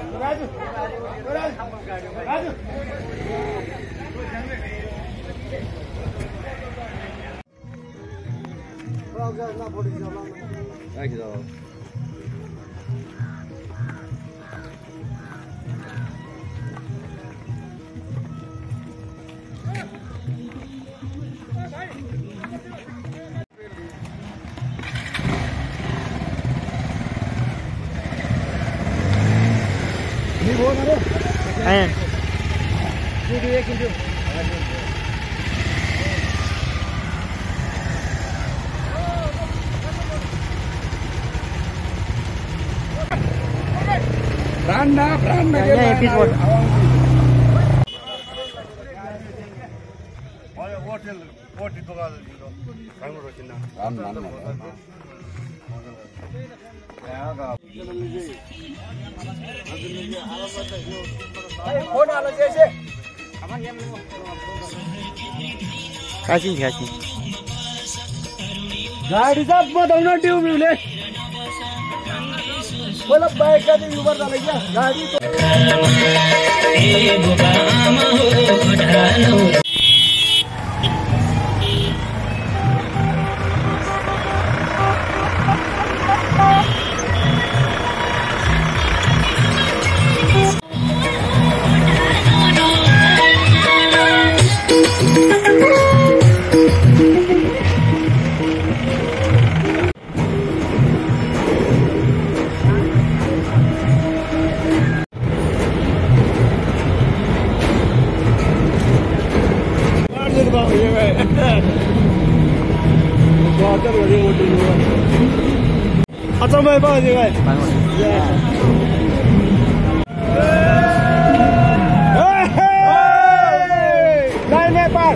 episode. गाडी चाहिँ बताउन ट्युबले पहिला बाइकका चाहिँ युबर चलाइ क्या गाडी अचम्मै भयो भाइ नेपाल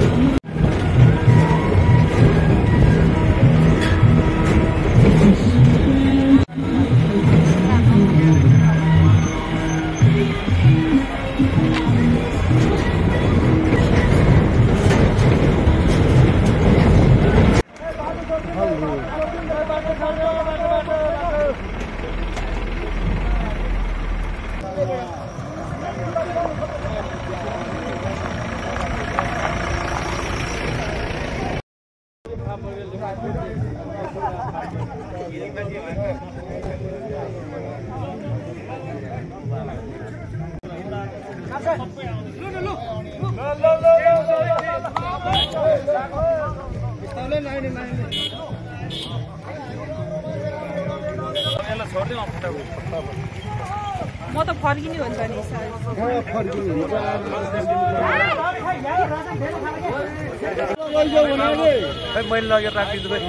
म त फर्किने हुन्छ नि मैले लगेर राखिदिनु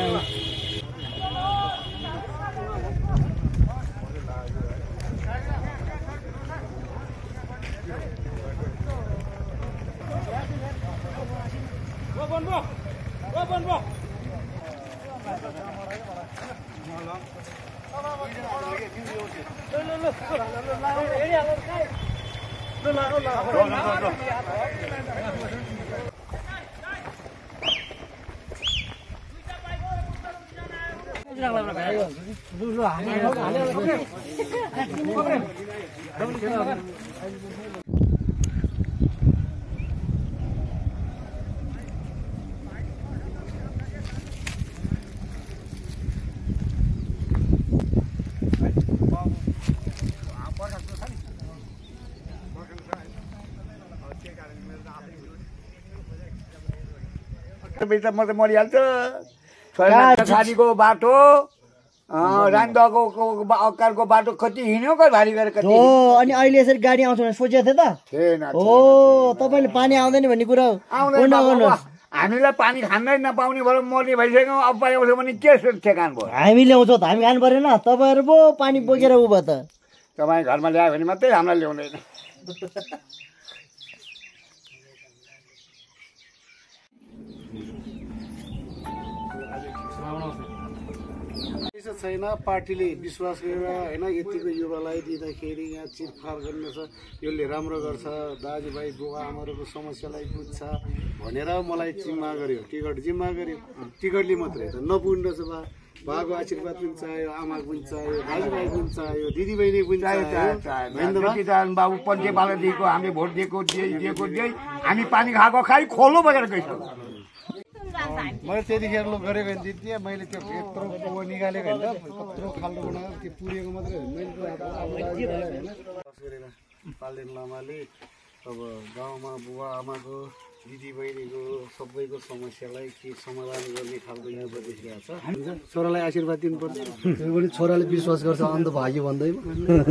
म त मरिहाल्छ छाडीको बाटो रान्दको अक्कारको बाटो कति हिँड्यो भारी गरेर कति अनि अहिले यसरी गाडी आउँछ भने सोचेको थियो त थिएन हो तपाईले पानी आउँदैन भन्ने कुरा हामीलाई पानी खानै नपाउने भएर मर्ने भइसक्यो अब पाउँछ भने के ठेकान भयो हामी ल्याउँछौँ त हामी खानु परेन तपाईहरु पो पानी बोकेर उ भयो त तपाईँ घरमा ल्यायो भने मात्रै हामीलाई ल्याउँदैन छैन पार्टीले विश्वास गरेर हैन यतिको युवालाई दिँदाखेरि यहाँ चिरफार गर्ने छ यसले राम्रो गर्छ दाजुभाइ बुवा आमाहरूको समस्यालाई बुझ्छ भनेर मलाई जिम्मा गर्यो टिकट जिम्मा गर्यो टिकटले मात्रै त नपुग्नु छ बा बाको आशीर्वाद पनि चाहियो, आमाको पनि चाहियो, दाजुभाइ पनि चाहियो, दिदीबहिनी पनि चाहियो। बाबु पञ्चेपालादेखिको हामीले भोट दिएको हामी पानी खाएको खाइ खोलो बगेर गइसक्यो। मैले त्यतिखेर ल गरेको भने दिदी मैले त्यो यत्रो पो निकालेको होइन कत्रो खाल्डो बनाएको त्यो पुरेको मात्रै होइन मैले गरेर पाल्देन लामाले अब गाउँमा बुवा आमाको दिदीबहिनीको सबैको समस्यालाई के समाधान गर्ने खालको यहाँ देखिरहेको छ। छोरालाई आशीर्वाद दिनुपर्छ। त्यो पनि छोराले विश्वास गर्छ अन्त भाग्य भन्दैमा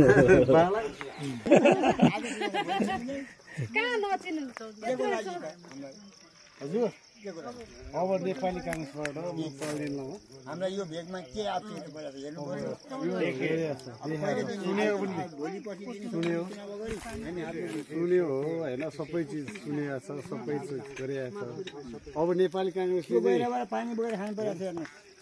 हजुर अब नेपाली काङ्ग्रेसबाट म पाल्देन लामा हामीलाई यो भेगमा के आफिनु पर्छ हेर्नु पर्यो। सुन्यो हो होइन सबै चिज सुनेको छ सबै चिज गरिरहेको छ। अब नेपाली काङ्ग्रेसले पानी बोकेर खानु परेको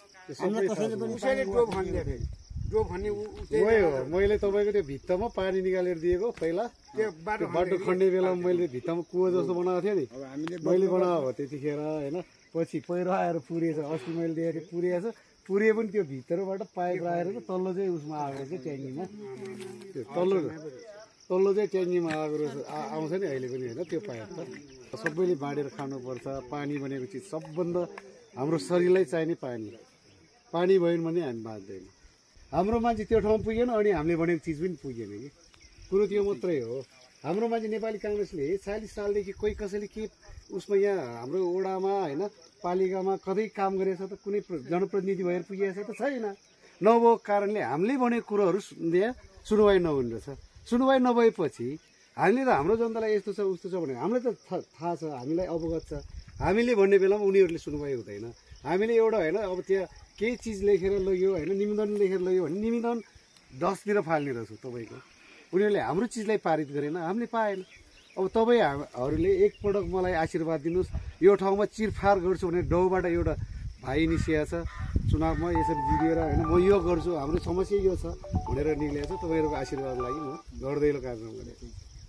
हो मैले तपाईँको त्यो भित्तामा पानी निकालेर दिएको पहिला त्यो बाटो खन्ने बेलामा मैले भित्तामा कुवा जस्तो बनाएको थिएँ नि मैले बनाएको हो त्यतिखेर होइन। पछि पहिरो आएर पुरिएछ अस्ति मैले देखेको थिएँ पुरिएछ पुरिए पनि त्यो भित्रबाट पाइप राखेर चाहिँ तल्लो चाहिँ उसमा आएको चाहिँ ट्याङ्कीमा त्यो तल्लो चाहिँ ट्याङ्कीमा आएको रहेछ आउँछ नि अहिले पनि होइन त्यो पाइप त सबैले बाँडेर खानुपर्छ। पानी भनेको चिज सबभन्दा हाम्रो शरीरलाई चाहिने पानी भएन भने हामी बाँच्दैन। हाम्रो मान्छे त्यो ठाउँमा पुगेन अनि हामीले भनेको चिज पनि पुगेन कि कुरो त्यो मात्रै हो। हाम्रो मान्छे नेपाली काङ्ग्रेसले 40 सालदेखि कोही कसैले के उसमा यहाँ हाम्रो वडामा होइन पालिकामा कतै काम गरेछ त कुनै जनप्रतिनिधि भएर पुगेछ त छैन। नभएको कारणले हामीले भनेको कुरोहरू सुनवाई नहुने रहेछ। सुनवाई नभएपछि हामीले त हाम्रो जनतालाई यस्तो छ उस्तो छ भनेर हामीलाई त थाहा छ हामीलाई अवगत छ। हामीले भन्ने बेलामा उनीहरूले सुनवाई हुँदैन। हामीले एउटा होइन अब त्यहाँ केही चिज लेखेर लग्यो होइन निवेदन लेखेर लग्यो भने निवेदन 10 फाल्ने रहेछ तपाईँको। उनीहरूले हाम्रो चिजलाई पारित गरेन हामीले पाएन। अब तपाईँहरूले एकपटक मलाई आशीर्वाद दिनुहोस् यो ठाउँमा चिरफार गर्छु भने डाउबाट एउटा भाइ निस्किएको छ चुनावमा यसरी जितेर होइन म यो गर्छु हाम्रो समस्या यो छ भनेर निक्लिएको छ। तपाईँहरूको आशीर्वाद लागि म गर्दैलो कार्यक्रम गरेको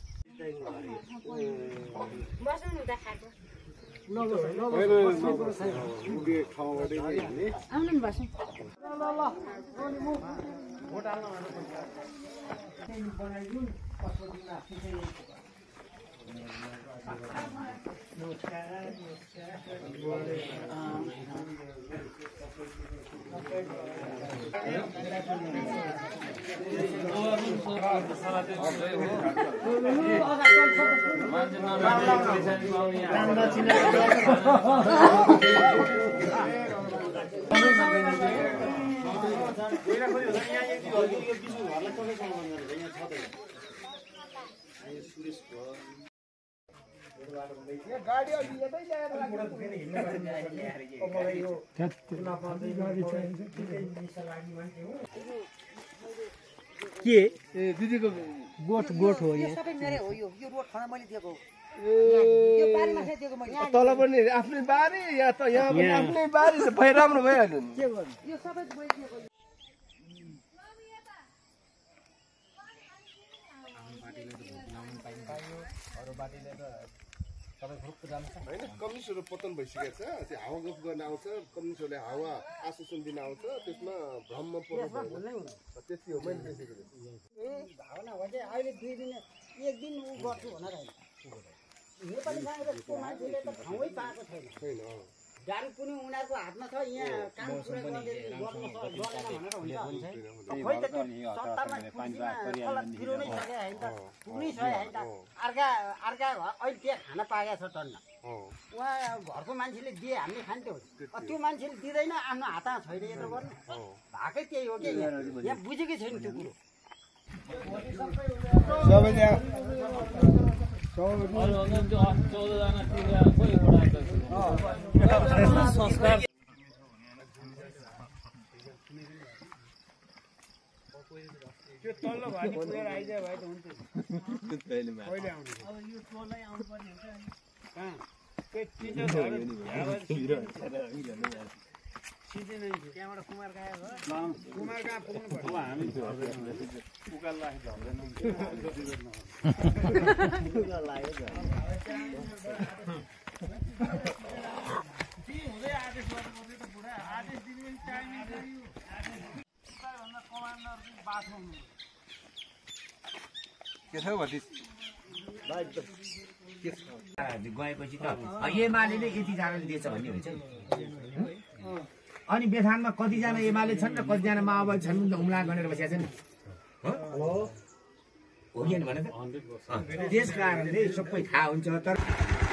के दिदीको गोठ हो यो सबै मेरै हो यो रोड खाना मैले दिएको हो यो बारीमा चाहिँ दिएको मैले तल पनि आफ्नै बारी या त यहाँ पनि आफ्नै बारी भए राम्रो भइहाल्यो नि। यो सबै मैले दिएको होइन कम्युनिस्टहरू पतन भइसकेको छ त्यो हावा गफ गर्न आउँछ कम्युनिस्टहरूले हावा आश्वासन दिन आउँछ त्यसमा भ्रममा पर्नु त्यति हो मैले देखेको भावना हो चाहिँ अहिले 2 दिन 1 दिन उ गर्छु भनेर होइन नेपाली काङ्ग्रेसको मान्छेले त ठाउँै पाएको छैन गाडी पनि उनीहरूको हातमा छ यहाँ काम पुरा गरेन भनेर हुन्छ खोइ त त्यो सत्तामा तिरो नै सके होइन त पुग्नै छ होइन त अर्का अहिले त्यहाँ खान पाएका छ टन्न उहाँ घरको मान्छेले दिए हामीले खान्थ्यौँ त्यो मान्छेले दिँदैन आफ्नो हातमा छैन यत्रो गर्नु भएकै त्यही हो कि यहाँ बुझेकै छैन त्यो कुरो त्यो तल्लो भाइ पुगेर आइदियो भाइ त हुन्थ्यो कहिले आउने अब यो टोलै आउनु पर्ने हुन्छ नि कहाँ त्यो टिचरहरु सिधै नै त्यहाँबाट कुमार कहाँ हो कुमार कहाँ पुग्नु पर्छ हामी उकाल लागे झर्दैन उकाल लाग्यो हुँदै आदेश गर्नुपर्छ त बुढा आदेश दिने पनि टाइम के छ भति गएपछि त एमाले यतिजनाले दिएछ भन्ने हुन्छ नि अनि बेथानमा कतिजना एमाले छन् र कतिजना माओवादी छन् हुम्ला गरेर बसेका छन् हो कि भने त त्यस कारणले सबै थाहा हुन्छ तर